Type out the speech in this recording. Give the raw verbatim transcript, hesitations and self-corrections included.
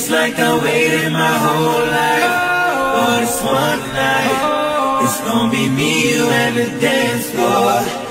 Feels like I waited my whole life for this one night. It's gonna be me, you, and the dance floor.